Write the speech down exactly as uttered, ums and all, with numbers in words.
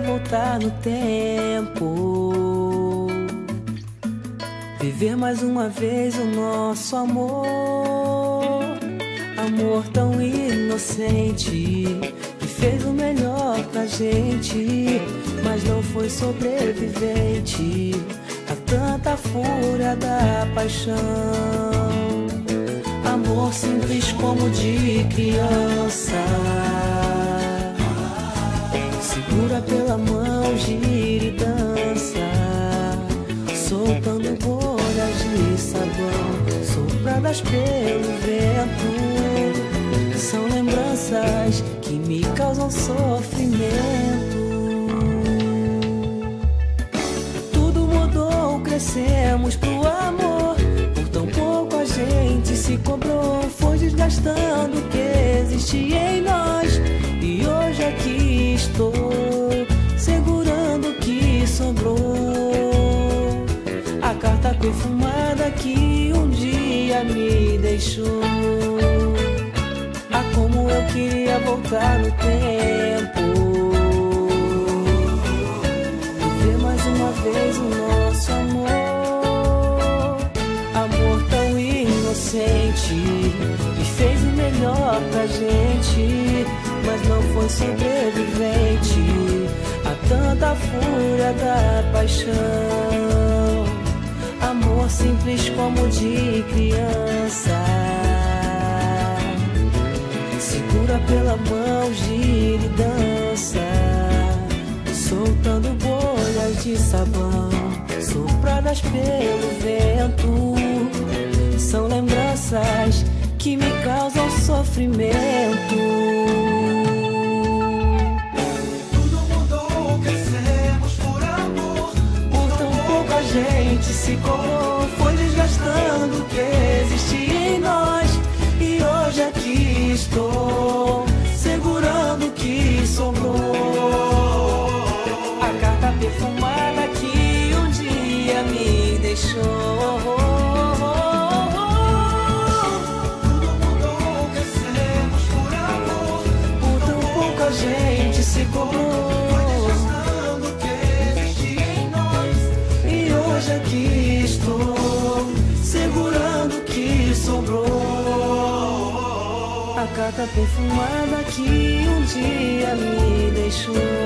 voltar no tempo, viver mais uma vez o nosso amor. Amor tão inocente, que fez o melhor pra gente, mas não foi sobrevivente a tanta fúria da paixão. Amor simples como de criança, segura pela mão, gira e dança, soltando bolhas de sabão, sopradas pelo vento. São lembranças que me causam sofrimento. Tudo mudou, crescemos pro amor, por tão pouco a gente se cobrou. Foi desgastando o que existia em nós, e hoje aqui estou, segurando o que sobrou. A carta perfumada que um dia me deixou. Ah, como eu queria voltar no tempo, viver mais uma vez o nosso amor. Amor tão inocente, que fez o melhor pra gente, mas não foi sobrevivente a tanta fúria da paixão. Amor simples como de criança, segura pela mão, gira e dança, soltando bolhas de sabão, sopradas pelo vento. São lembranças que me causam sofrimento. A gente se colou, foi desgastando o que existia em nós, e hoje aqui estou, segurando o que sobrou. A carta perfumada que um dia me deixou. Tudo mudou, crescemos por amor, por tão pouco a gente se colou. Hoje aqui estou, segurando o que sobrou. A carta perfumada que um dia me deixou.